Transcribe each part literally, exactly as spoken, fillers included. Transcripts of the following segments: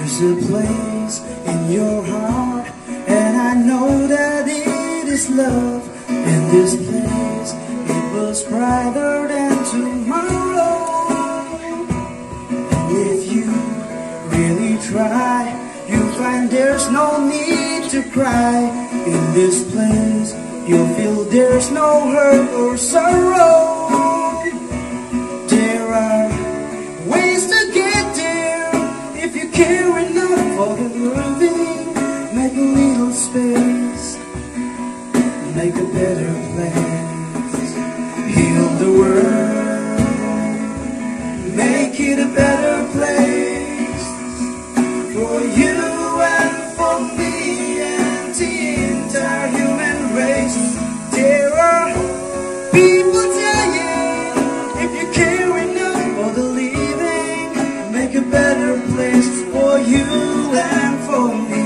There's a place in your heart, and I know that it is love. In this place, it was brighter than tomorrow. And if you really try, you'll find there's no need to cry. In this place, you'll feel there's no hurt or sorrow. There are ways to get there if you care enough for the living. Make a little space, make a better place. Heal the world, make it a better place for you and for me and the entire human race. There are people dying. If you care enough for the living, make a better place for you and for me.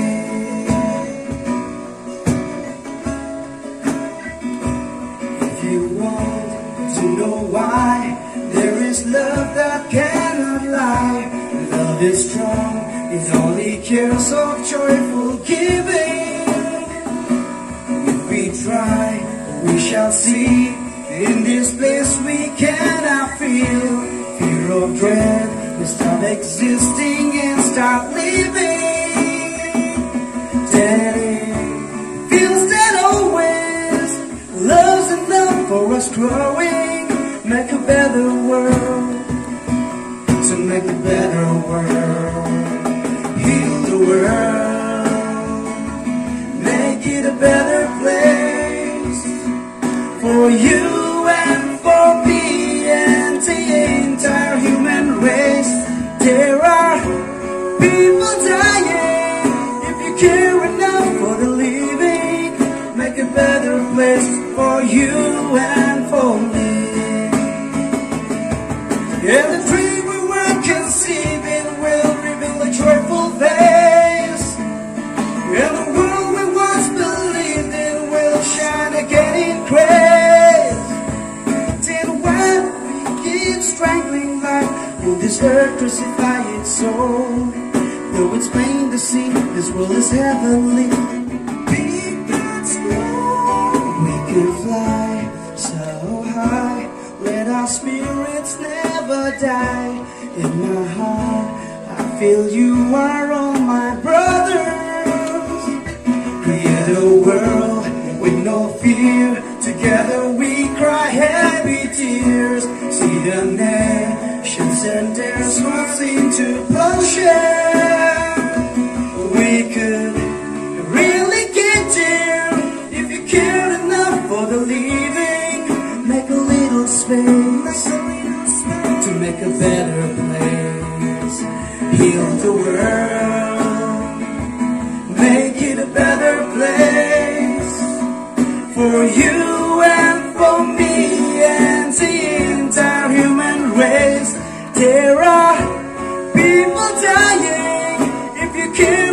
If you want to know why, there is love that cannot lie. Love is strong, it only cares of joyful giving. If we try, we shall see. In this place we cannot feel fear of dread. We stop existing and start living. Then it feels that always love's enough for us growing. Make a better world, to make a better world. Heal the world, make it a better place for you and for me and the entire human race. There are people dying. If you care enough for the living, make a better place for you and for me. And the dream we were conceiving will reveal a joyful face. And the world we once believed in will shine again in grace. Then when we keep strangling life, will this earth crucify its soul? Though it's plain to see, this world is heavenly. Be God's glory. We can fly so high, let our spirits never die. In my heart, I feel you are all my brothers. Create a world with no fear. Together we cry happy tears. See the nations and their swords into plowshare. We could really get there if you cared enough for the living. Make a little space to make a better place. Heal the world, make it a better place for you and for me and the entire human race. There are people dying. If you care